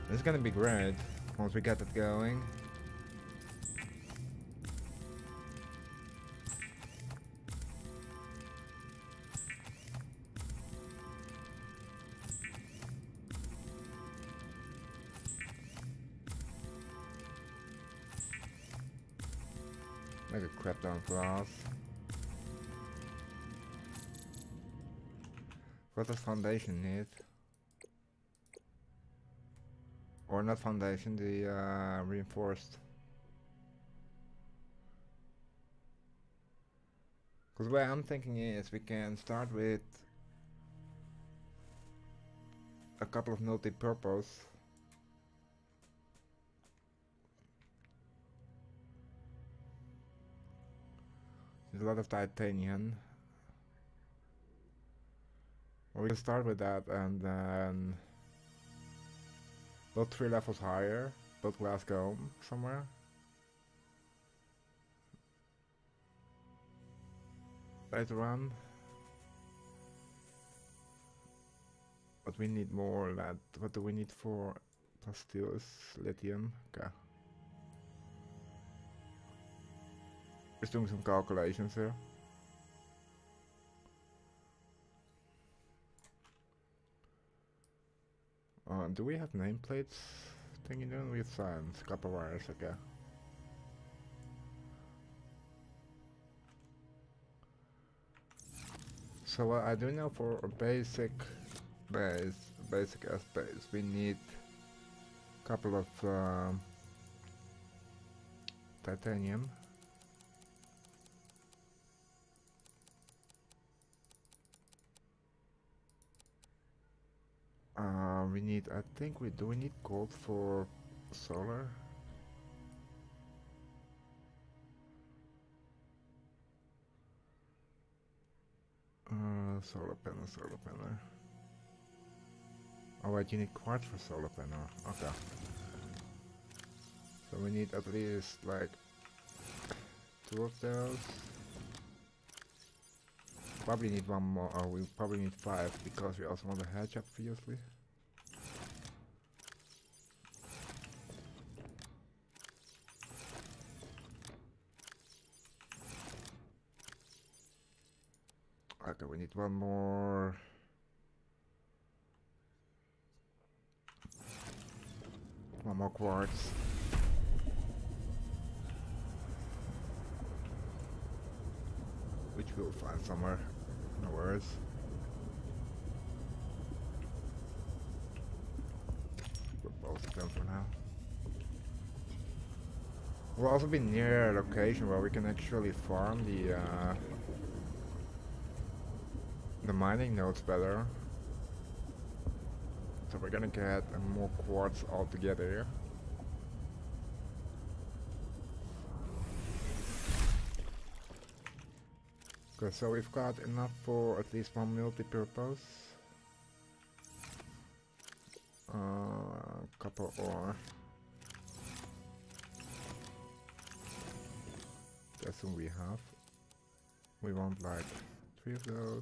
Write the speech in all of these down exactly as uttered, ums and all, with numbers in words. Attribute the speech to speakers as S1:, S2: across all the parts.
S1: This is gonna be great once we get it going. Make a crap down glass. What does foundation need? Or not foundation, the uh, reinforced. Because the way I'm thinking is we can start with a couple of multi-purpose. There's a lot of titanium. Well, we can start with that and then build three levels higher, build glass dome somewhere. Later on. But we need more lead. What do we need for plus steel is lithium. Okay. Just doing some calculations here. Uh, do we have nameplates thingy doing? We have signs, copper wires, okay. So what I do know for a basic base, basic as base, we need a couple of um, titanium. Uh, we need, I think we do, we need gold for solar. Uh, solar panel, solar panel. Oh wait, you need quartz for solar panel. Okay. So we need at least like two of those. Probably need one more, or we probably need five because we also want a hedge obviously. Okay, we need one more. One more quartz. Which we'll find somewhere. No worries. Put both of them for now. We'll also be near a location where we can actually farm the uh, the mining nodes better. So we're gonna get more quartz altogether here. Okay, so we've got enough for at least one multi-purpose. Uh, copper ore. That's what we have. We want like three of those.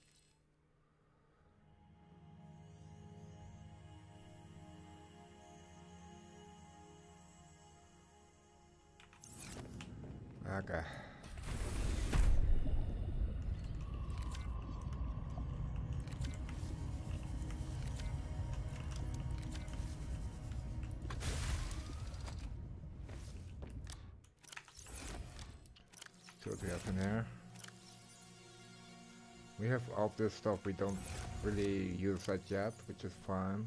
S1: Okay. See what we have in there. We have all this stuff we don't really use that yet, which is fine.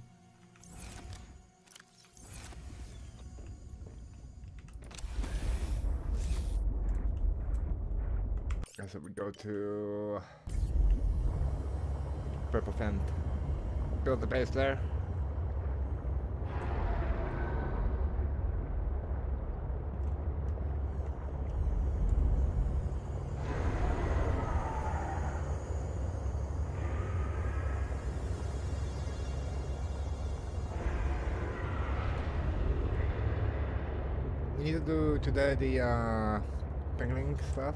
S1: So we go to Purple Vent, build the base there. We need to do today the uh, penguin stuff.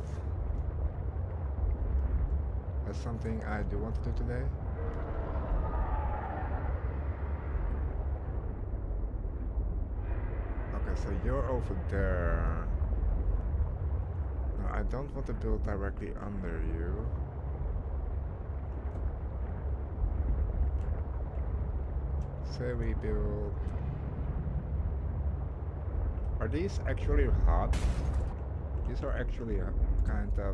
S1: That's something I do want to do today. So you're over there. No, I don't want to build directly under you. Say we build... Are these actually hot? These are actually a kind of...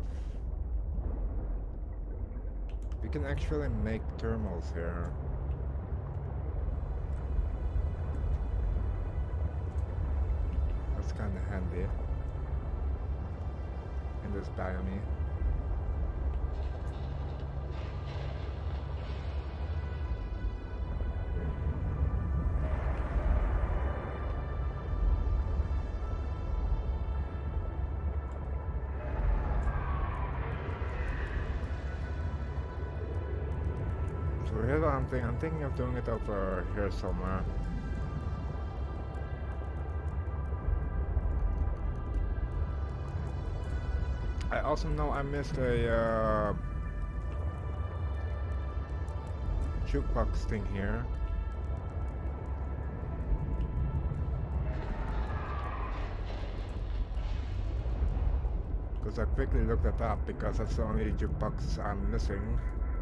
S1: We can actually make thermals here. That's kinda handy in this biome. So here's what I'm thinking. I'm thinking of doing it over here somewhere. I also know I missed a uh, jukebox thing here. Because I quickly looked it up because that's the only jukebox I'm missing.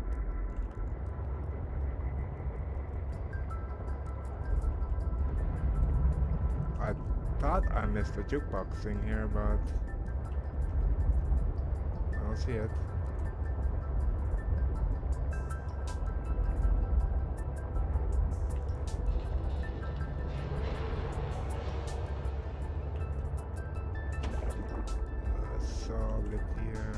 S1: I thought I missed a jukebox thing here, but I don't see it. Solid here.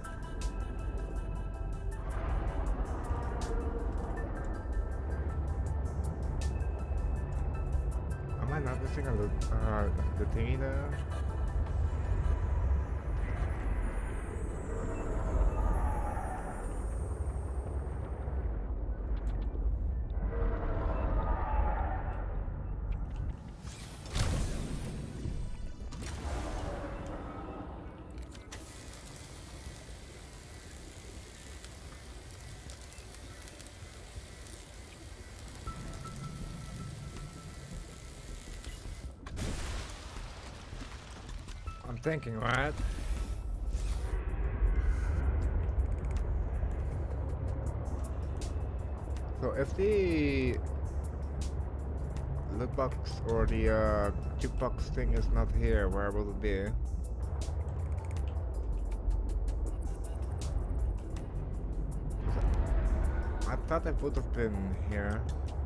S1: Am I not missing a look, uh, the thingy there? I'm thinking, right? So if the loot box or the uh, jukebox thing is not here, where will it be? I thought it would have been here.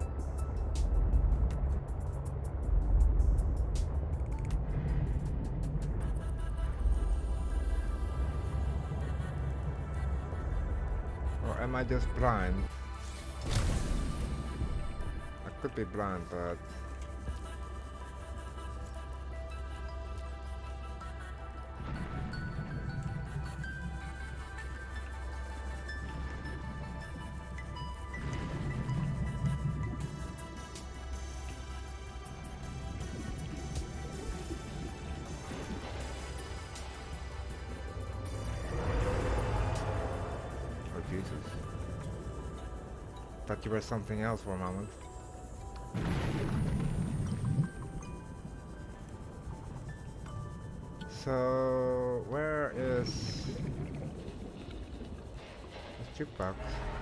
S1: Or am I just blind? I could be blind, but... Jesus. Thought you were something else for a moment. So, where is the jukebox?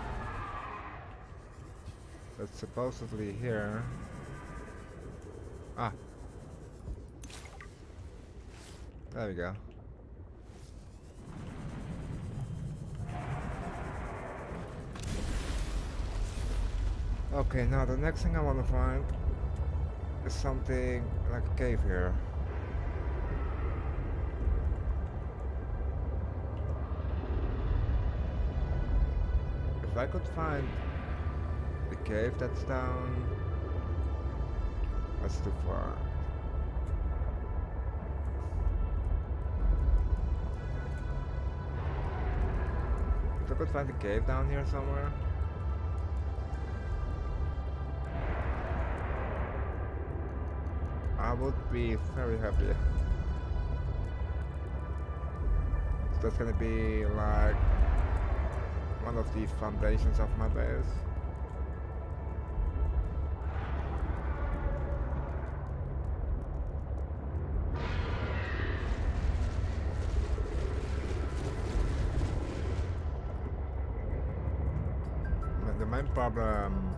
S1: It's supposedly here. Ah. There we go. Okay, now the next thing I want to find is something like a cave here. If I could find the cave that's down, that's too far. If I could find the cave down here somewhere. I would be very happy. So that's gonna be like one of the foundations of my base. the main problem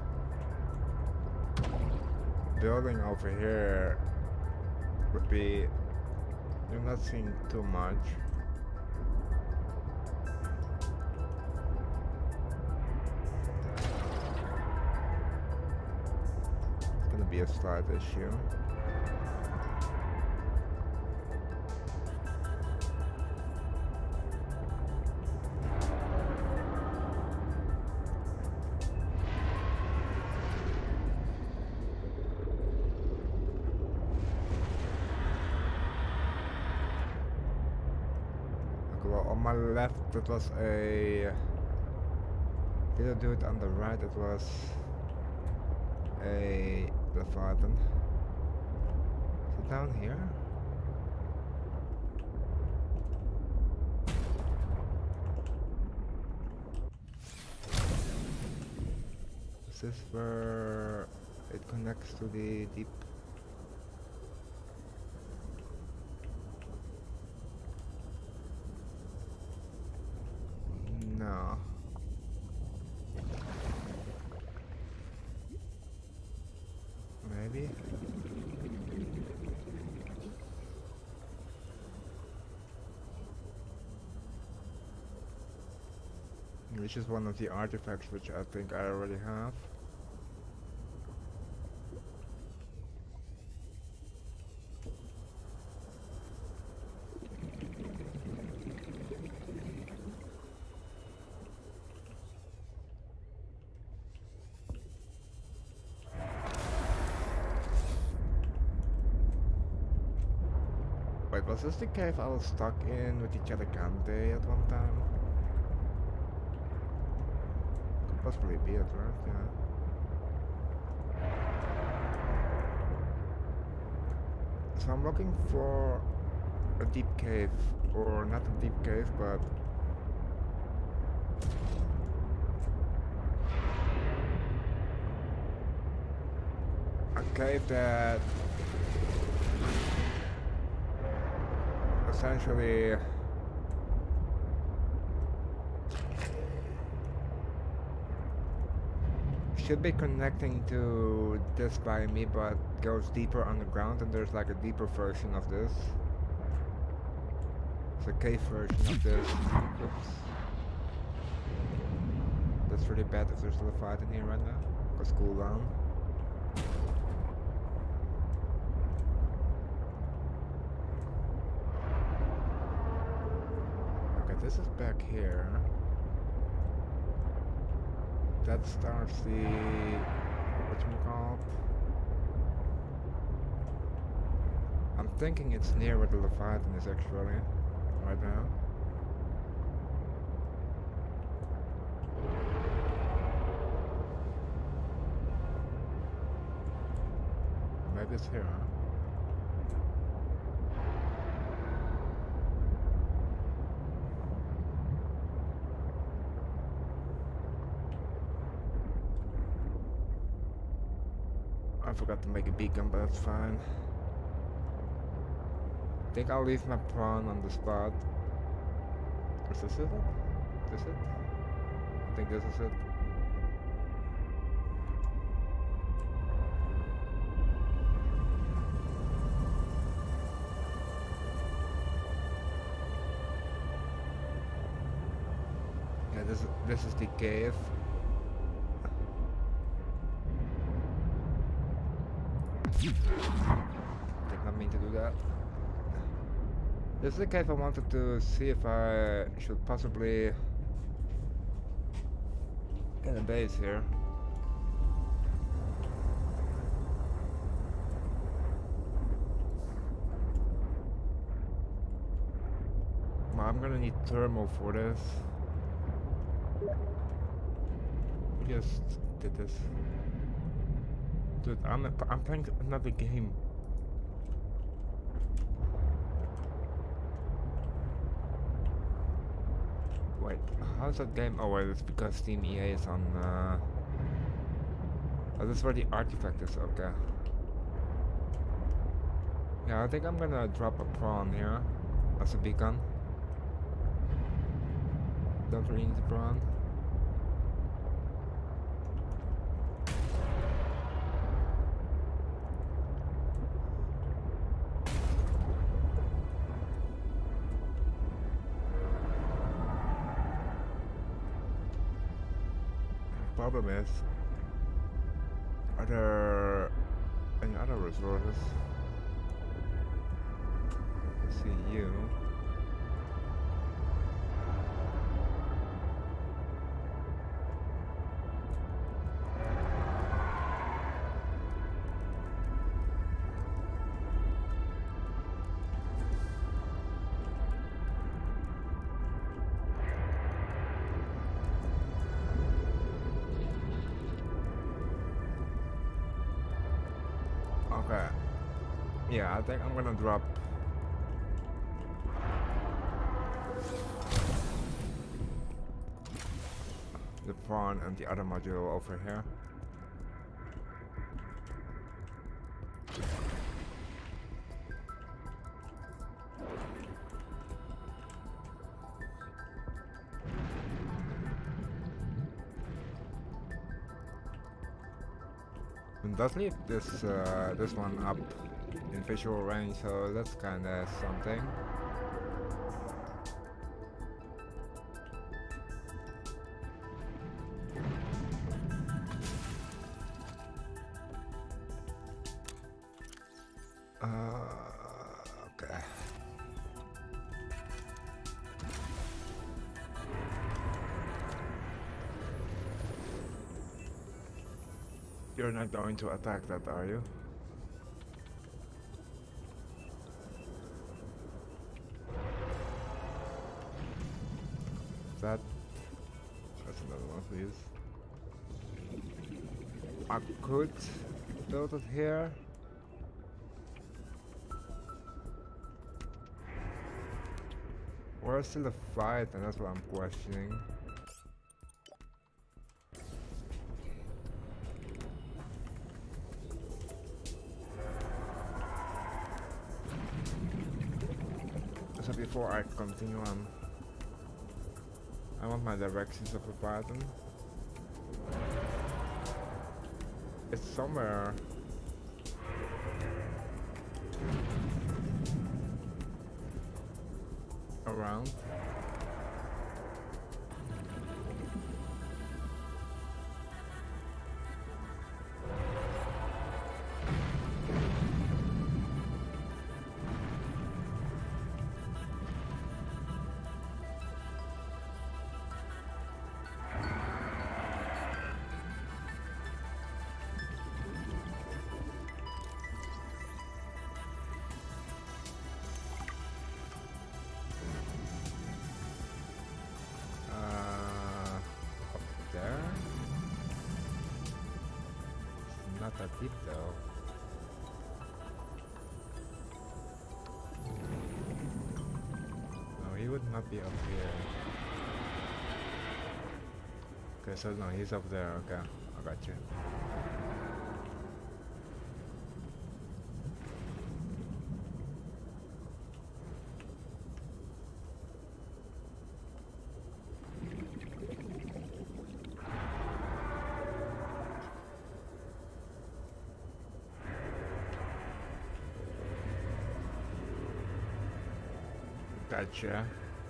S1: building over here would be you're not seeing too much. It's gonna be a slight issue. On my left, it was a. Did I do it on the right? It was a Leviathan. Is it down here? Is this where it connects to the deep? No. Maybe? Which is one of the artifacts which I think I already have. Wait, was this the cave I was stuck in with the Calicante at one time? Could possibly be it, right? Yeah. So I'm looking for a deep cave, or not a deep cave, but a cave that essentially should be connecting to this by me, but goes deeper underground, and there's like a deeper version of this. It's a cave version of this. Oops. That's really bad if there's a Leviathan in here right now. Because cool down. This is back here. That starts the whatchamacallit. I'm thinking it's near where the Leviathan is actually, right now. Maybe it's here, huh? I forgot to make a beacon, but that's fine. I think I'll leave my prawn on the spot. Is this it? This it? I think this is it. Yeah, this this is the cave. Did not mean to do that. This is the cave I wanted to see if I should possibly get a base here. Well, I'm gonna need thermal for this. We just did this. Dude, I'm, a, I'm playing another game. Wait, how's that game? Oh wait, it's because Steam E A is on, uh... oh, this is where the artifact is, okay. Yeah, I think I'm gonna drop a prawn here as a beacon. Don't really need a prawn. Problem is, are there any other resources? Let's see you. Okay. Yeah, I think I'm gonna drop the pawn and the other module over here. And does leave this uh, this one up in visual range, so that's kinda something. Uh, okay. You're not going to attack that, are you? That that's another one, please. I could build it here. Or still a fight, and that's what I'm questioning. So before I continue on, I want my directions of the button. It's somewhere. Around. Not that deep though. No, he would not be up here. Okay, so no, he's up there. Okay, I got you. Gotcha.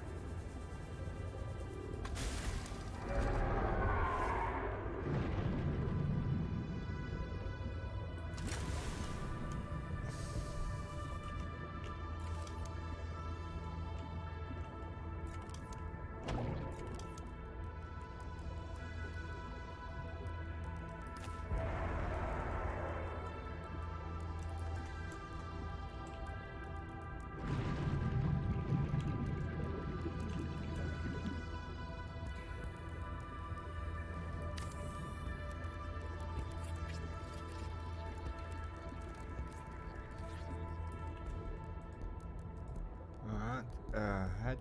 S1: Uh, hatch.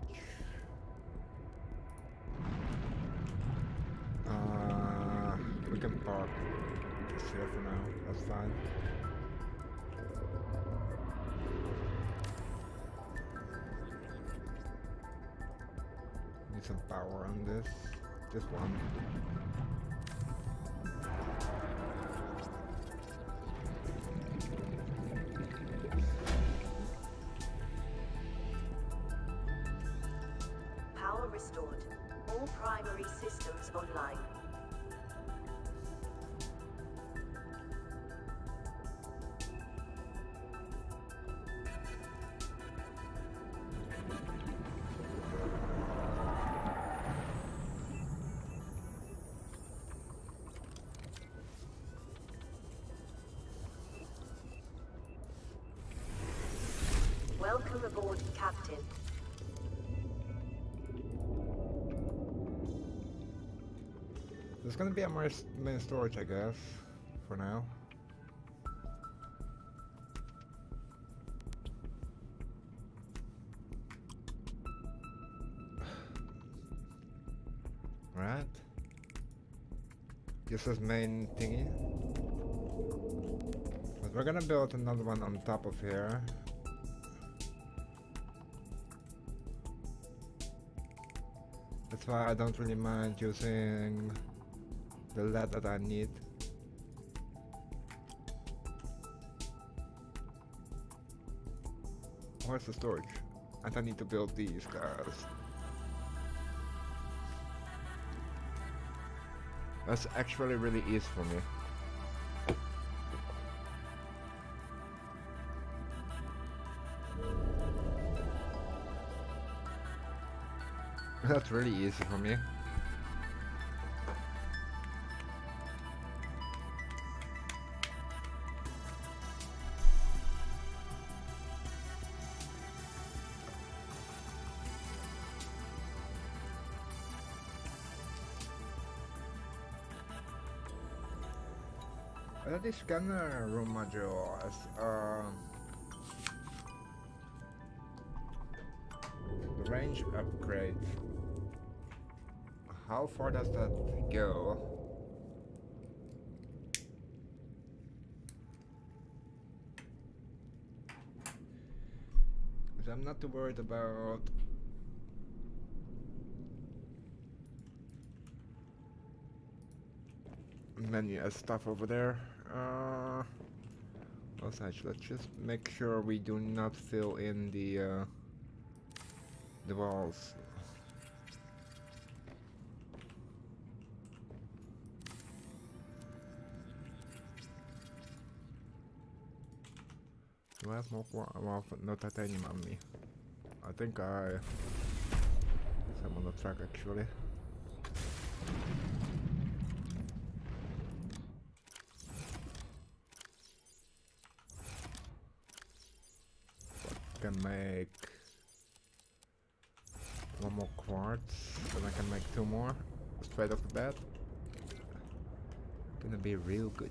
S1: Uh, we can park this here for now. That's fine. Need some power on this. This one.
S2: Restored. All primary systems online. report, Captain.
S1: There's gonna be a more main storage, I guess, for now. Right. This is main thingy. But we're gonna build another one on top of here. That's why I don't really mind using the lead that I need. Where's the storage? And I need to build these guys. That's actually really easy for me. That's really easy for me. Uh, this scanner room module has um, the range upgrade. How far does that go? Because I'm not too worried about menu and stuff over there. Uh, well, actually, let's just make sure we do not fill in the uh, the walls. Do I have more? Well, no titanium on me. I think I. I'm on the track actually. Can make one more quartz, then I can make two more straight off the bat. Gonna be real good.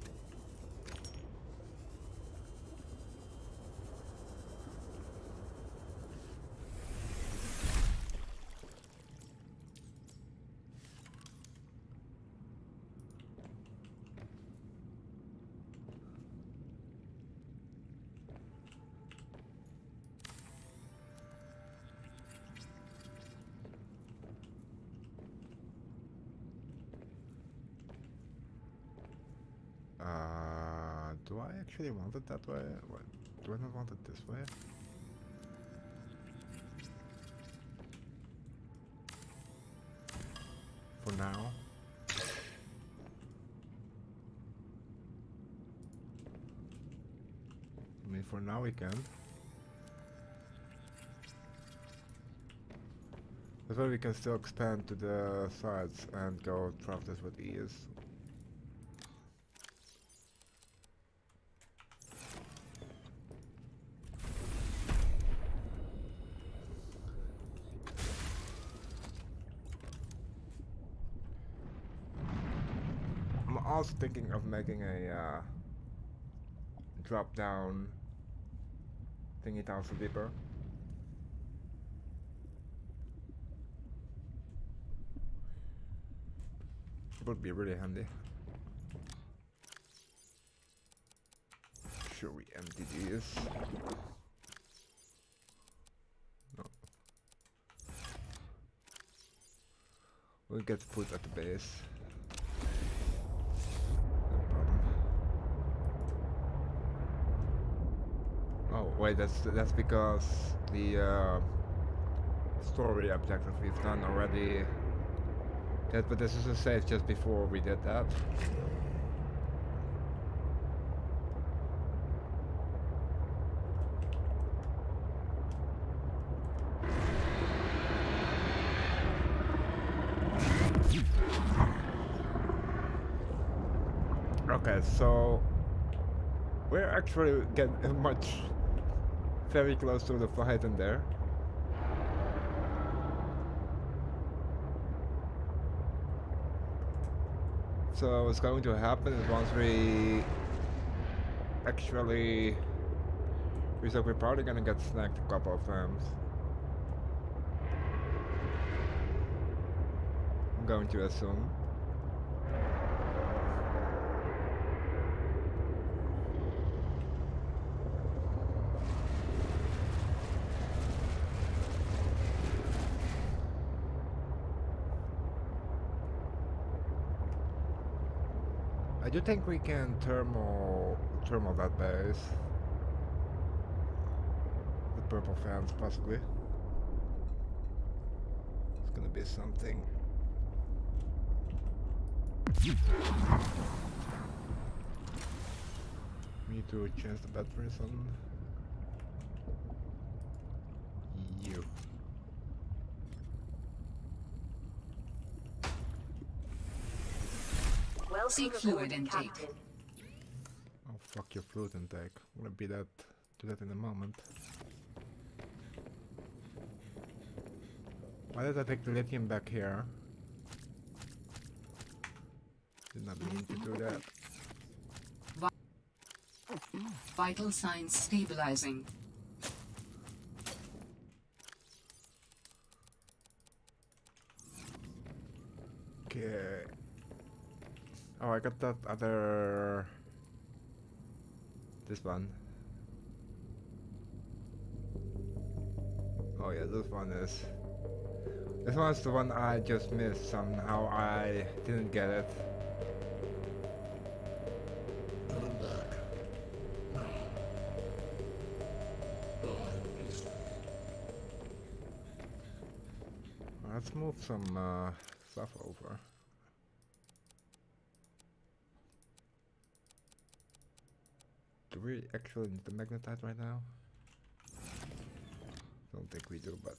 S1: Uh, do I actually want it that way? What? Do I not want it this way? For now. I mean, for now we can. That way we can still expand to the sides and go craft this with ease. I'm also thinking of making a uh, drop down thingy down for deeper. Would be really handy. Sure, we empty these. No. We'll get food at the base. No problem. Oh wait, that's that's because the uh, story objective we've done already. That, but this is a save just before we did that. Okay, so we're actually getting much very close to the fight in there. So what's going to happen is once we actually reset, we're probably gonna get snagged a couple of times. I'm going to assume. I do think we can thermal thermal that base. The purple fans possibly. It's gonna be something. Need to change the batteries on you.
S2: Well, seek fluid intake.
S1: Oh fuck your fluid intake. I'm gonna be that do that in a moment. Why did I take the lithium back here? Did not mean to do that.
S2: Vital signs stabilizing.
S1: Okay. Oh, I got that other... This one. Oh yeah, this one is... This one's the one I just missed. Somehow I didn't get it. Let's move some uh, stuff over. Do we actually need the magnetite right now? Don't think we do, but...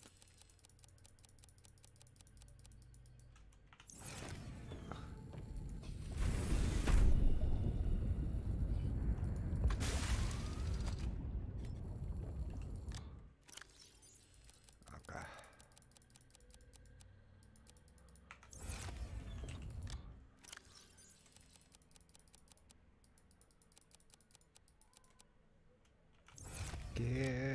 S1: Okay. Yeah.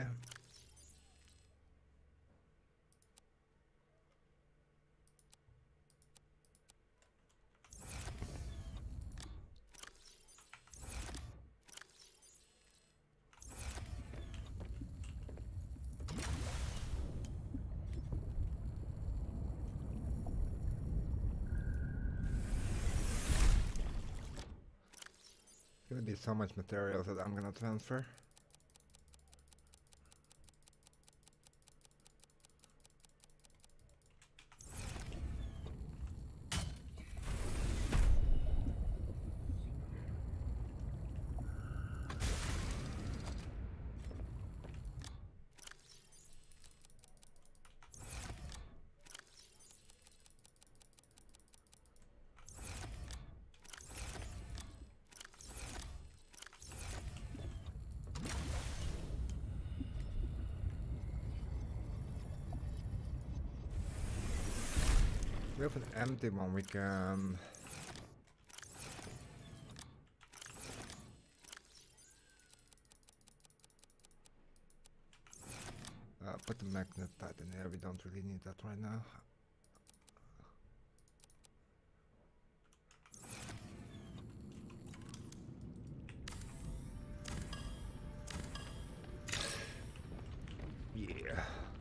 S1: Gonna be so much materials that I'm gonna transfer. We have an empty one we can... Uh, put the magnetite in here, we don't really need that right now. Yeah.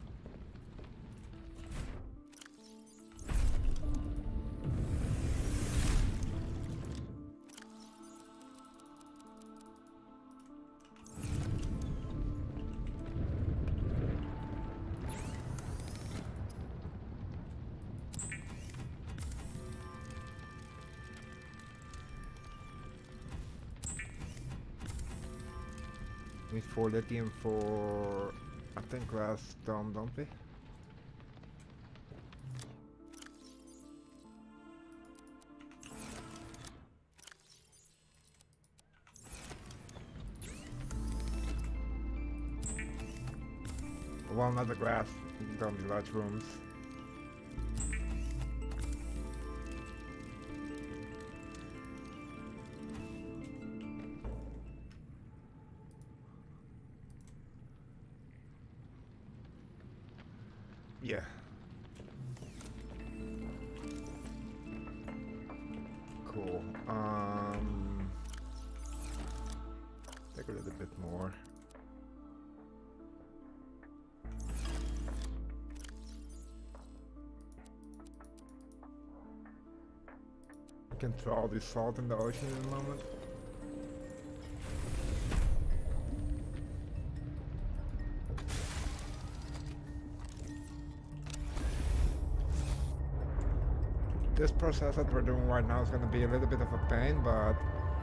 S1: Need four lithium for, I think, last dome, don't we? Well, not the grass, don't be large rooms. Yeah. Cool. Um, take a little bit more. I can throw all this salt in the ocean in a moment. This process that we're doing right now is going to be a little bit of a pain, but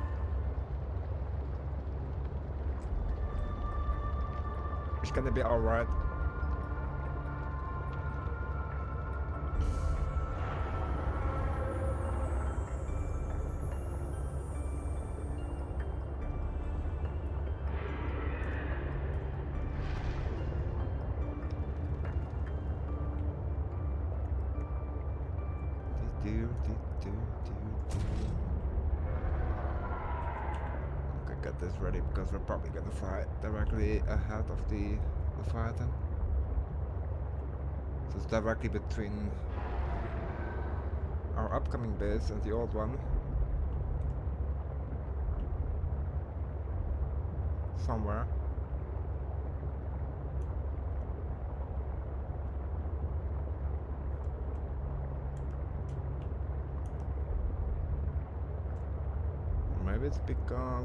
S1: it's going to be alright. Do, do, do, do, do. Okay, get this ready because we're probably gonna fly directly ahead of the Leviathan. So it's directly between our upcoming base and the old one. Somewhere. Maybe it's because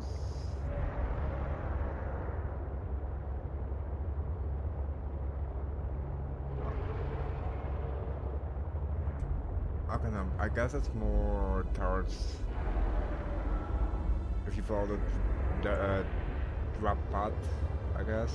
S1: okay, no, I guess it's more towards if you follow the, the uh, drop path, I guess.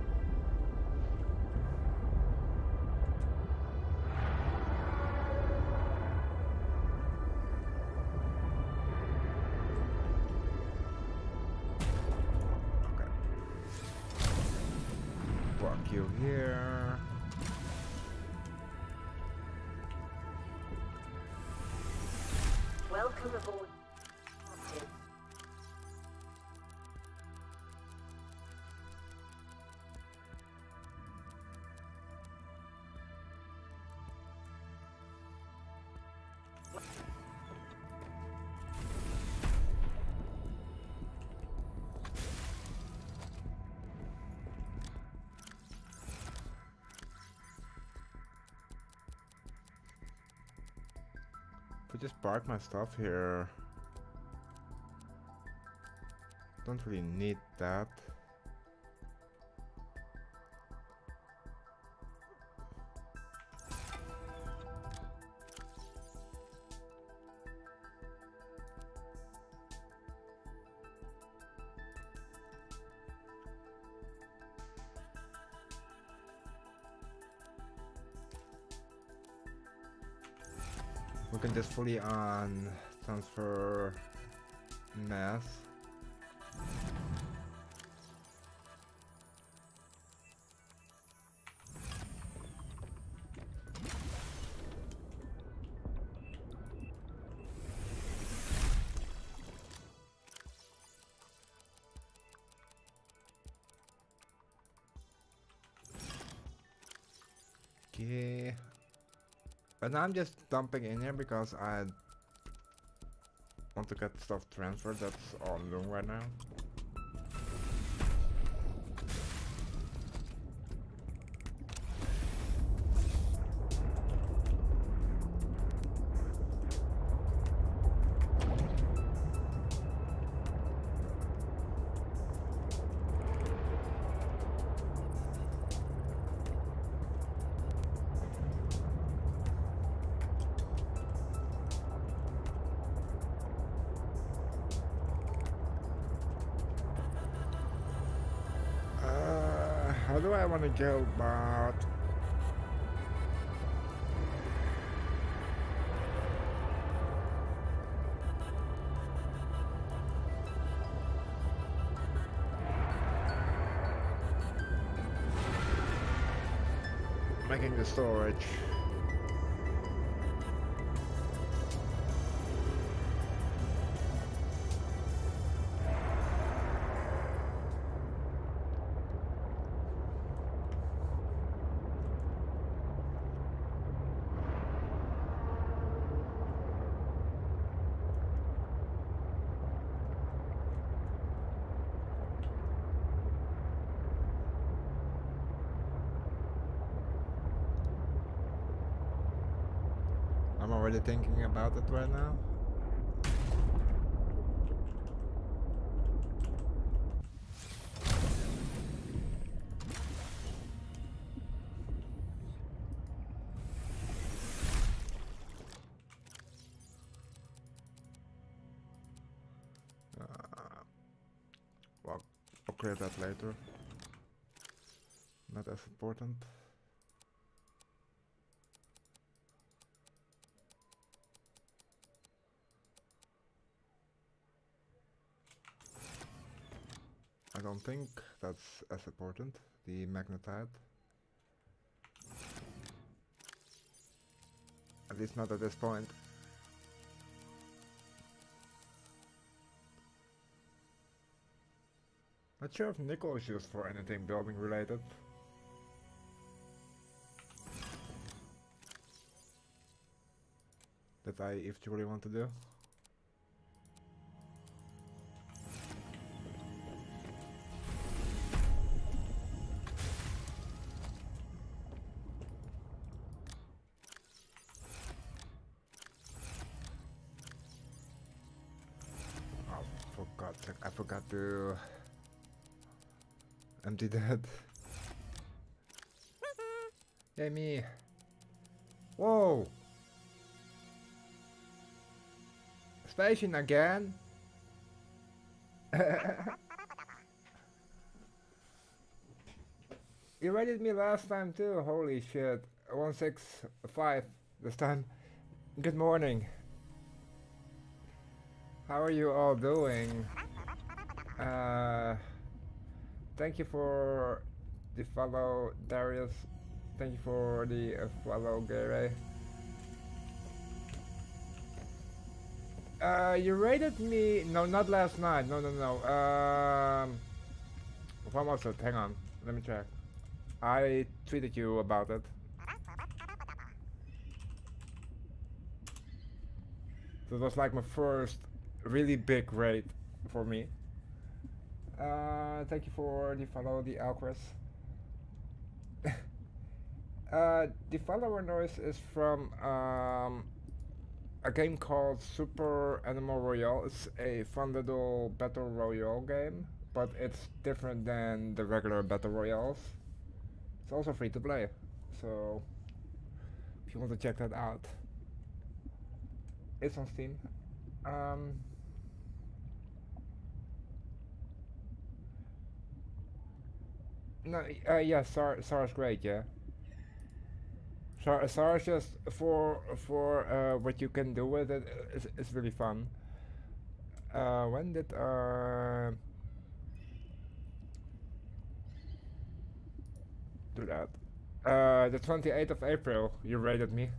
S1: You here.
S3: Welcome aboard.
S1: If I just park my stuff here, don't really need that. We can just fully on transfer mass. Okay. But now I'm just dumping in here because I want to get stuff transferred. That's all I'm doing right now. How do I want to go about? making the storage. I'm already thinking about it right now. Uh, well, I'll clear that later. Not as important. I don't think that's as important, the magnetite. At least not at this point. Not sure if nickel is used for anything building related. That I eventually want to do. I forgot to empty that. Yay me! Whoa! Station again? You rated me last time too, holy shit. one six five this time. Good morning. How are you all doing? Uh, thank you for the follow, Darius. Thank you for the uh, follow, Gary. Uh, you rated me. No, not last night. No, no, no. Um, when was it? Hang on. Let me check. I tweeted you about it. So it was like my first really big raid for me. Uh, thank you for the follow, the Alcres. uh, the follower noise is from um, a game called Super Animal Royale. It's a fun little battle royale game, but it's different than the regular battle royales. It's also free to play, so if you want to check that out, it's on Steam. Um, No, uh, yeah, Sar Sar's great, yeah. Sar Sar's just for for uh, what you can do with it. It's, it's really fun. Uh, when did uh do that? Uh, the twenty-eighth of April. You rated me.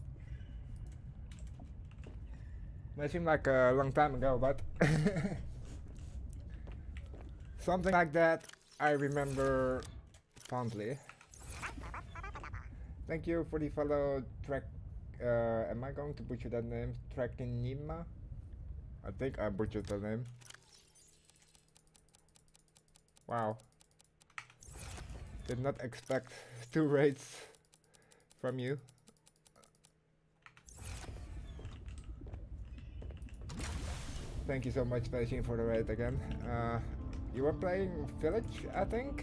S1: That seemed like a long time ago, but something like that. I remember fondly. Thank you for the follow, track. Uh, am I going to butcher that name? Trakinima? I think I butchered the name. Wow. Did not expect two raids from you. Thank you so much, Beijing, for the raid again. Uh, You were playing Village, I think?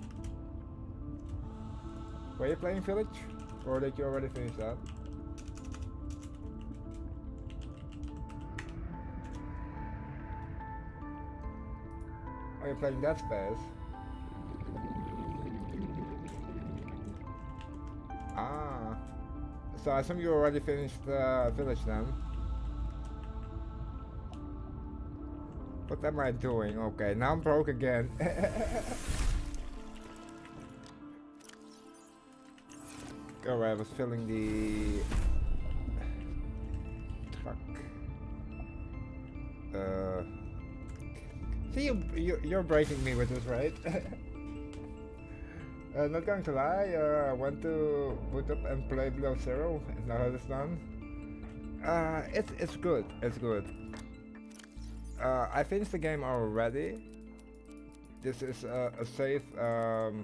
S1: Were you playing Village? Or did you already finish that? Are you playing Dead Space? Ah. So I assume you already finished uh, Village then? What am I doing? Okay, now I'm broke again. Oh, I was filling the truck. Uh, see, you, you, you're breaking me with this, right? uh, not going to lie, uh, I went to boot up and play Below Zero, and now that it's done. Uh, it's, it's good, it's good. Uh, I finished the game already. This is uh, a save um,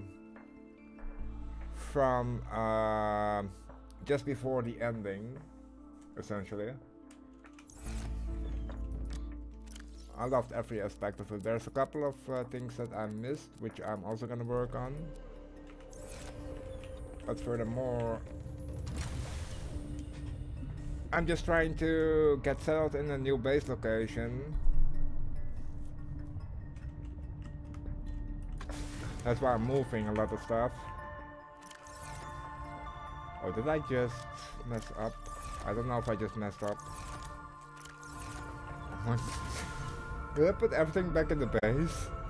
S1: from uh, just before the ending, essentially. I loved every aspect of it. There's a couple of uh, things that I missed, which I'm also gonna work on. But furthermore, I'm just trying to get settled in a new base location. That's why I'm moving a lot of stuff. Oh, did I just mess up? I don't know if I just messed up. Did I put everything back in the base?